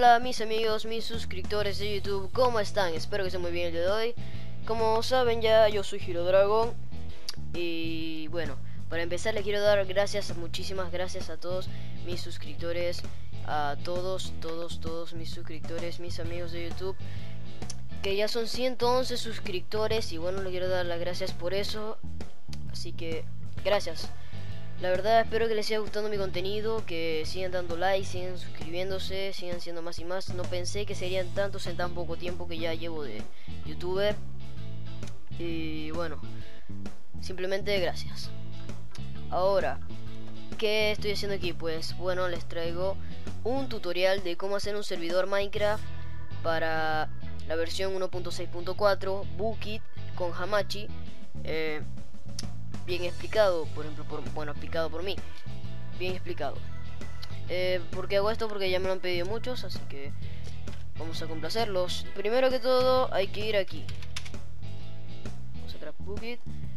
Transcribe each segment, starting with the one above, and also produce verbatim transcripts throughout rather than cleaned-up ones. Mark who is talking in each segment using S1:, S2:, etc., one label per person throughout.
S1: Hola mis amigos, mis suscriptores de YouTube, ¿cómo están? Espero que estén muy bien el día de hoy. Como saben ya, yo soy Hero Dragon. Y bueno, para empezar les quiero dar gracias, muchísimas gracias a todos mis suscriptores, a todos, todos, todos mis suscriptores, mis amigos de YouTube, que ya son ciento once suscriptores. Y bueno, les quiero dar las gracias por eso. Así que, gracias. La verdad espero que les siga gustando mi contenido, que sigan dando like, sigan suscribiéndose, sigan siendo más y más. No pensé que serían tantos en tan poco tiempo que ya llevo de youtuber. Y bueno, simplemente gracias. Ahora, ¿qué estoy haciendo aquí? Pues bueno, les traigo un tutorial de cómo hacer un servidor Minecraft para la versión uno punto seis punto cuatro Bookit con Hamachi. eh, Bien explicado, por ejemplo, por, bueno, explicado por mí. Bien explicado. Eh, ¿Por qué hago esto? Porque ya me lo han pedido muchos, así que vamos a complacerlos. Primero que todo, hay que ir aquí. Vamos a Craft Bookit.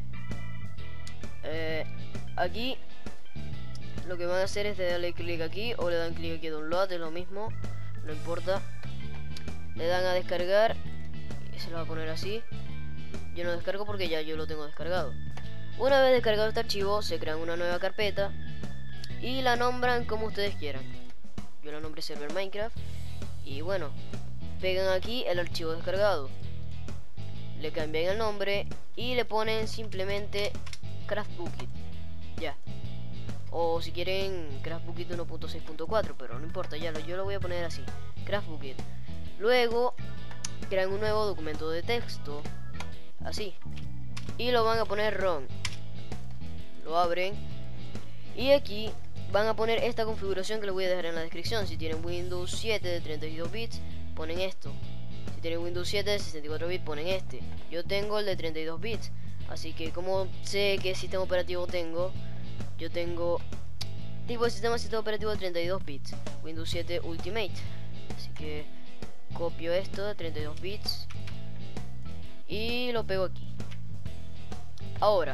S1: Eh, aquí, lo que van a hacer es darle clic aquí, o le dan clic aquí a Download, es lo mismo, no importa. Le dan a descargar, y se lo va a poner así. Yo no descargo porque ya yo lo tengo descargado. Una vez descargado este archivo, se crean una nueva carpeta y la nombran como ustedes quieran. Yo la nombré server Minecraft. Y bueno, pegan aquí el archivo descargado, le cambian el nombre y le ponen simplemente Craft Bookit. Ya. O si quieren Craft Bookit uno punto seis punto cuatro, pero no importa, ya lo, yo lo voy a poner así, Craft Bookit. Luego crean un nuevo documento de texto, así, y lo van a poner run. Lo abren y aquí van a poner esta configuración que les voy a dejar en la descripción. Si tienen Windows siete de treinta y dos bits, ponen esto. Si tienen Windows siete de sesenta y cuatro bits, ponen este. Yo tengo el de treinta y dos bits, así que como sé qué sistema operativo tengo, yo tengo tipo de sistema sistema operativo de treinta y dos bits, Windows siete Ultimate. Así que copio esto de treinta y dos bits y lo pego aquí. Ahora,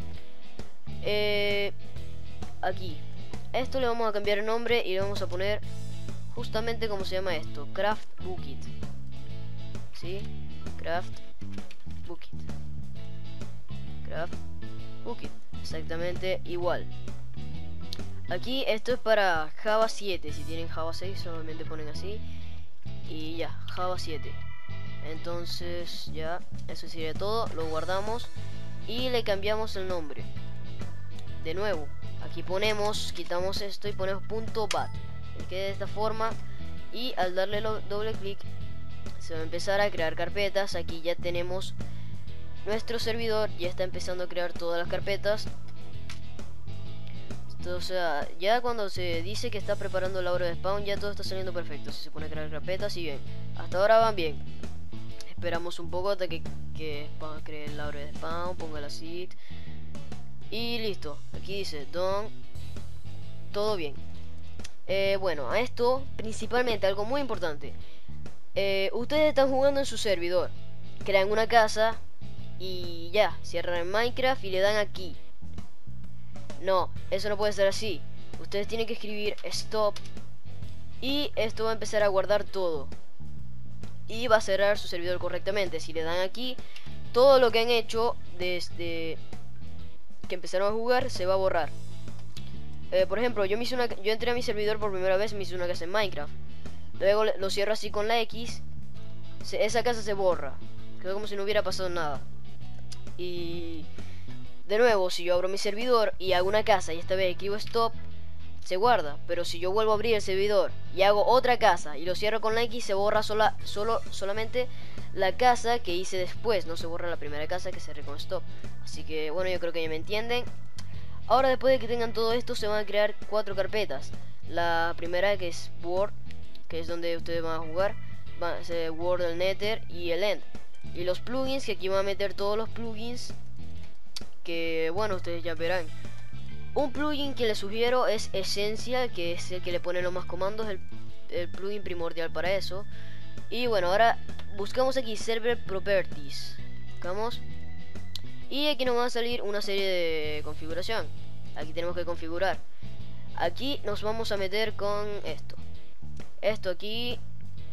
S1: eh, aquí, esto le vamos a cambiar el nombre y le vamos a poner justamente como se llama esto, Craft Bookit. ¿Sí? Craft Bookit. Craft Bookit. Exactamente igual. Aquí esto es para Java siete. Si tienen Java seis solamente ponen así. Y ya, Java siete. Entonces ya, eso sería todo. Lo guardamos y le cambiamos el nombre. De nuevo, aquí ponemos, quitamos esto y ponemos punto bat. Que quede de esta forma. Y al darle doble clic se va a empezar a crear carpetas. Aquí ya tenemos nuestro servidor, ya está empezando a crear todas las carpetas. Esto, o sea, ya cuando se dice que está preparando la hora de spawn, ya todo está saliendo perfecto. Si se pone a crear carpetas, y bien, hasta ahora van bien. Esperamos un poco hasta que, que cree la hora de spawn, ponga la seed y listo. Aquí dice done, todo bien. Eh, bueno, a esto principalmente algo muy importante. Eh, ustedes están jugando en su servidor, crean una casa y ya, cierran el Minecraft y le dan aquí. No, eso no puede ser así. Ustedes tienen que escribir stop y esto va a empezar a guardar todo y va a cerrar su servidor correctamente. Si le dan aquí, todo lo que han hecho desde que empezaron a jugar se va a borrar. Eh, por ejemplo, yo me hice una, yo entré a mi servidor por primera vez, me hice una casa en Minecraft. Luego lo cierro así con la X, se, esa casa se borra, quedó como si no hubiera pasado nada. Y de nuevo, si yo abro mi servidor y hago una casa y esta vez escribo stop, se guarda. Pero si yo vuelvo a abrir el servidor y hago otra casa y lo cierro con la X, se borra sola, solo, solamente la casa que hice después. No se borra la primera casa que cerré con stop. Así que bueno, yo creo que ya me entienden. Ahora, después de que tengan todo esto, se van a crear cuatro carpetas. La primera, que es World, que es donde ustedes van a jugar, va a ser World, el Nether y el End. Y los plugins, que aquí van a meter todos los plugins que bueno, ustedes ya verán. Un plugin que les sugiero es Essential, que es el que le pone los más comandos, el, el plugin primordial para eso. Y bueno, ahora buscamos aquí Server Properties. Buscamos y aquí nos va a salir una serie de configuración. Aquí tenemos que configurar. Aquí nos vamos a meter con esto. Esto aquí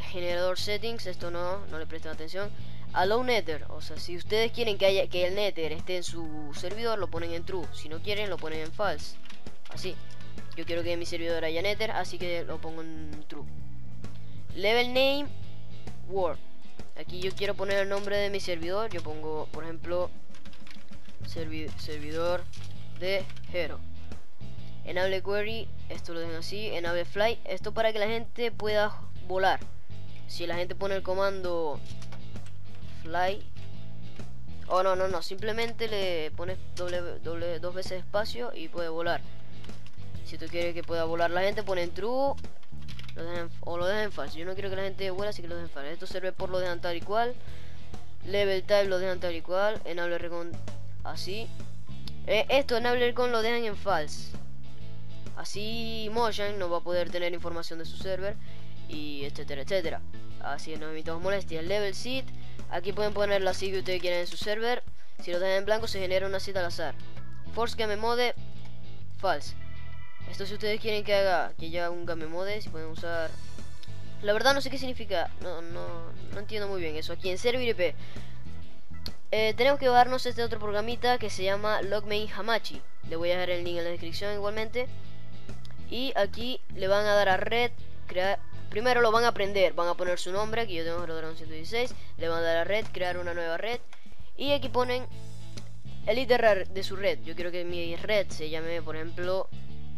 S1: generador settings, esto no, no le presten atención. Allow nether, o sea, si ustedes quieren que haya que el nether esté en su servidor, lo ponen en true. Si no quieren, lo ponen en false. Así. Yo quiero que en mi servidor haya nether, así que lo pongo en true. Level name world. Aquí yo quiero poner el nombre de mi servidor. Yo pongo, por ejemplo, servi servidor de Hero. Enable query, esto lo dejan así. Enable fly, esto para que la gente pueda volar. Si la gente pone el comando fly, oh no, no, no, simplemente le pones doble, doble, dos veces espacio y puede volar. Si tú quieres que pueda volar la gente, pone en true lo dejan, o lo dejan en false. Yo no quiero que la gente vuela, así que lo dejan en false. Esto sirve por lo dejan tal y cual. Level type lo dejan tal y cual. Enable recon así. Eh, esto enable recon lo dejan en false. Así Mojang no va a poder tener información de su server, y etcétera, etcétera. Así no evitamos molestias. Level seed, aquí pueden poner la seed que ustedes quieran en su server. Si lo dejan en blanco, se genera una seed al azar. Force game mode, false. Esto si ustedes quieren que haga que haya un game mode, si pueden usar. La verdad no sé qué significa. No, no, no entiendo muy bien eso. Aquí en server I P eh, tenemos que bajarnos este otro programita que se llama Logmain Hamachi. Le voy a dejar el link en la descripción igualmente. Y aquí le van a dar a red, crear. Primero lo van a aprender, van a poner su nombre. Aquí yo tengo Hero ciento dieciséis. Le van a dar a red, crear una nueva red. Y aquí ponen el I D de su red. Yo quiero que mi red se llame, por ejemplo,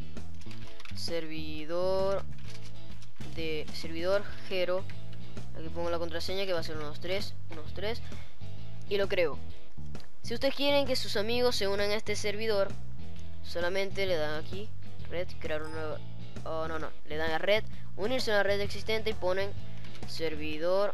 S1: servidor de servidor Hero. Aquí pongo la contraseña que va a ser uno dos tres uno dos tres y lo creo. Si ustedes quieren que sus amigos se unan a este servidor, solamente le dan aquí red, crear una nueva. Oh, no, no, le dan a red, unirse a la red existente y ponen servidor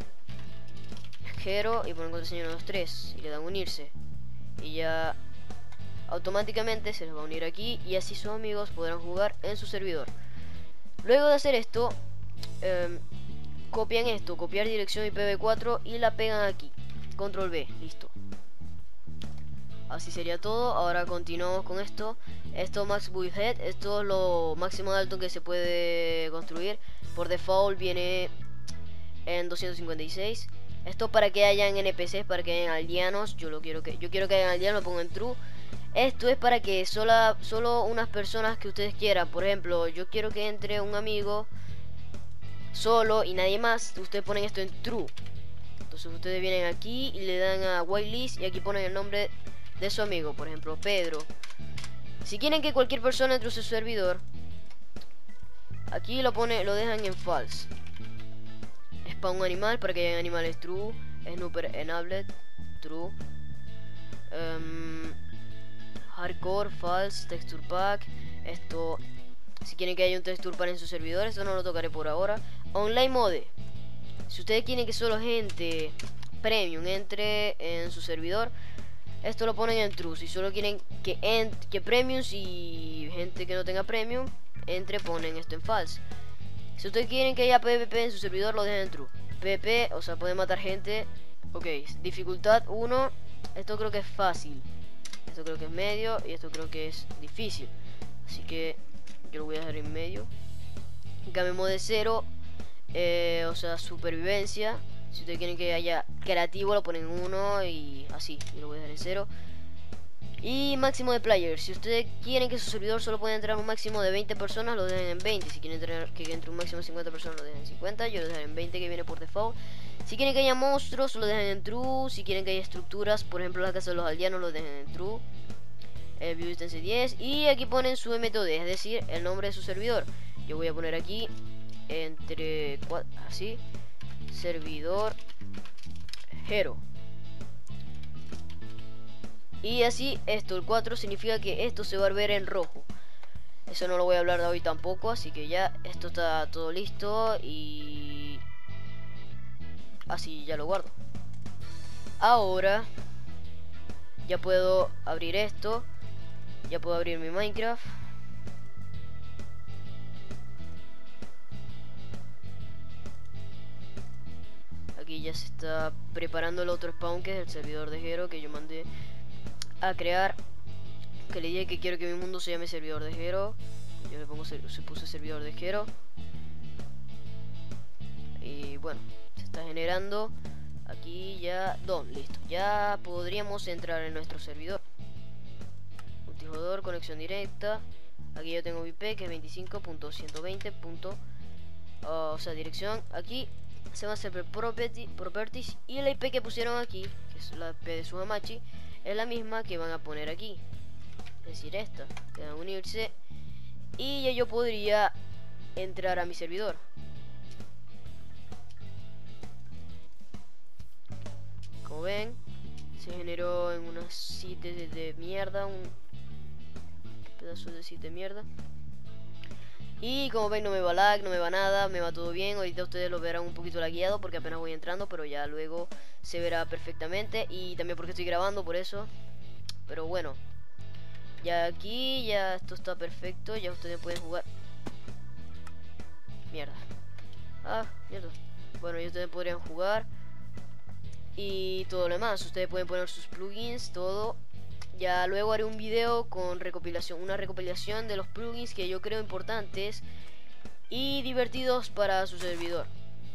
S1: Hero y ponen contraseña uno dos tres y le dan unirse, y ya automáticamente se les va a unir aquí, y así sus amigos podrán jugar en su servidor. Luego de hacer esto, eh, copian esto, copiar dirección I P v cuatro, y la pegan aquí, control V, listo. Así sería todo. Ahora continuamos con esto. Esto max build head, esto es lo máximo de alto que se puede construir. Por default viene en doscientos cincuenta y seis. Esto para que hayan N P Cs, para que hayan aldeanos. Yo lo quiero que yo quiero que hayan aldeanos, lo pongo en true. Esto es para que sola, solo unas personas que ustedes quieran. Por ejemplo, yo quiero que entre un amigo solo y nadie más. Ustedes ponen esto en true. Entonces ustedes vienen aquí y le dan a whitelist, y aquí ponen el nombre de su amigo, por ejemplo Pedro. Si quieren que cualquier persona entre a su servidor, aquí lo pone, lo dejan en false. Spawn animal, para que hayan animales true. Snooper enabled true. um, Hardcore false. Texture pack, esto si quieren que haya un texture pack en su servidor, esto no lo tocaré por ahora. Online mode, si ustedes quieren que solo gente premium entre en su servidor, esto lo ponen en true. Si solo quieren que, ent que premiums y gente que no tenga premium entre, ponen esto en false. Si ustedes quieren que haya PvP en su servidor, lo dejan en true. PvP, o sea, pueden matar gente. Ok, dificultad uno. Esto creo que es fácil. Esto creo que es medio. Y esto creo que es difícil. Así que yo lo voy a dejar en medio. Game mode cero. Eh, o sea, supervivencia. Si ustedes quieren que haya creativo, lo ponen en uno, y así. Yo lo voy a dejar en cero. Y máximo de players, si ustedes quieren que su servidor solo pueda entrar un máximo de veinte personas, lo dejan en veinte. Si quieren entrar, que entre un máximo de cincuenta personas, lo dejan en cincuenta. Yo lo dejaré en veinte, que viene por default. Si quieren que haya monstruos, lo dejan en true. Si quieren que haya estructuras, por ejemplo la casa de los aldeanos, lo dejan en true. El view distance diez. Y aquí ponen su M T O D, es decir, el nombre de su servidor. Yo voy a poner aquí entre así, servidor Hero. Y así, esto, el cuatro significa que esto se va a ver en rojo. Eso no lo voy a hablar de hoy tampoco, así que ya esto está todo listo. Y así ya lo guardo. Ahora ya puedo abrir esto. Ya puedo abrir mi Minecraft. Aquí ya se está preparando el otro spawn, que es el servidor de Hero, que yo mandé a crear. Que le dije que quiero que mi mundo se llame servidor de Hero. Yo le pongo, se puse servidor de Hero. Y bueno, se está generando. Aquí ya, don, listo. Ya podríamos entrar en nuestro servidor. Multijugador, conexión directa. Aquí yo tengo I P que es veinticinco punto ciento veinte. Uh, o sea, dirección. Aquí se va a hacer property, properties. Y la I P que pusieron aquí, que es la I P de su Hamachi, es la misma que van a poner aquí. Es decir, esta. Que van a unirse. Y ya yo podría entrar a mi servidor. Como ven, se generó en unas sitio de, de mierda. Un pedazo de sitio de mierda. Y como ven, no me va lag, no me va nada, me va todo bien. Ahorita ustedes lo verán un poquito lagueado porque apenas voy entrando, pero ya luego se verá perfectamente. Y también porque estoy grabando, por eso. Pero bueno, ya aquí, ya esto está perfecto. Ya ustedes pueden jugar. Mierda. Ah, mierda. Bueno, ya ustedes podrían jugar. Y todo lo demás, ustedes pueden poner sus plugins, todo. Ya luego haré un video con recopilación, una recopilación de los plugins que yo creo importantes y divertidos para su servidor.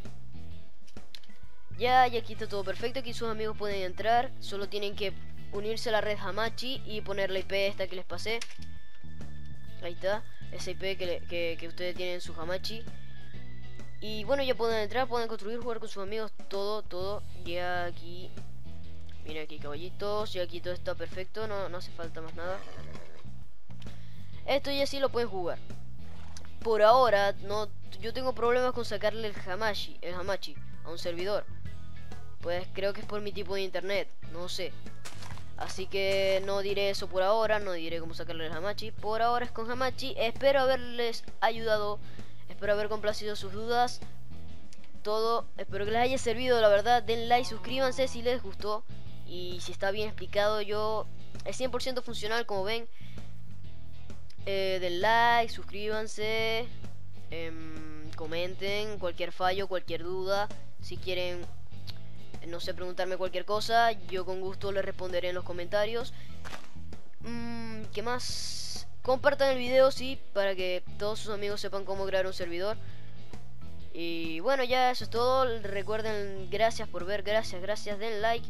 S1: Ya, ya aquí está todo perfecto, aquí sus amigos pueden entrar, solo tienen que unirse a la red Hamachi y poner la I P esta que les pasé. Ahí está, esa I P que, le, que, que ustedes tienen en su Hamachi. Y bueno, ya pueden entrar, pueden construir, jugar con sus amigos, todo, todo. Ya aquí, miren aquí caballitos, ya aquí todo está perfecto, no, no hace falta más nada. Esto ya sí lo pueden jugar. Por ahora, no, yo tengo problemas con sacarle el Hamachi, el Hamachi a un servidor. Pues creo que es por mi tipo de internet, no sé. Así que no diré eso por ahora, no diré cómo sacarle el Hamachi. Por ahora es con Hamachi, espero haberles ayudado. Espero haber complacido sus dudas. Todo, espero que les haya servido, la verdad. Den like, suscríbanse si les gustó. Y si está bien explicado, yo es cien por ciento funcional, como ven. eh, Den like, suscríbanse, eh, comenten cualquier fallo, cualquier duda. Si quieren, no sé, preguntarme cualquier cosa, yo con gusto les responderé en los comentarios. mm, ¿Qué más? Compartan el video, sí, para que todos sus amigos sepan cómo crear un servidor. Y bueno, ya eso es todo. Recuerden, gracias por ver, gracias, gracias, den like.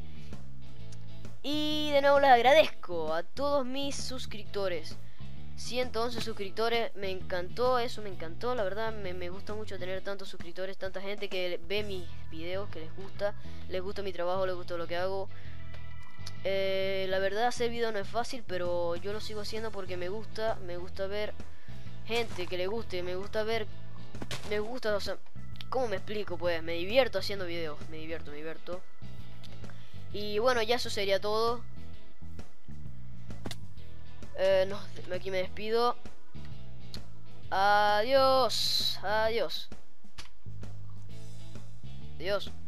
S1: Y de nuevo les agradezco a todos mis suscriptores. ciento once suscriptores, me encantó, eso me encantó, la verdad me, me gusta mucho tener tantos suscriptores, tanta gente que ve mis videos, que les gusta, les gusta mi trabajo, les gusta lo que hago. Eh, la verdad hacer video no es fácil, pero yo lo sigo haciendo porque me gusta, me gusta ver gente que le guste, me gusta ver, me gusta, o sea, ¿cómo me explico? Pues me divierto haciendo videos, me divierto, me divierto. Y bueno, ya eso sería todo. Eh, no, aquí me despido. Adiós, adiós. Adiós.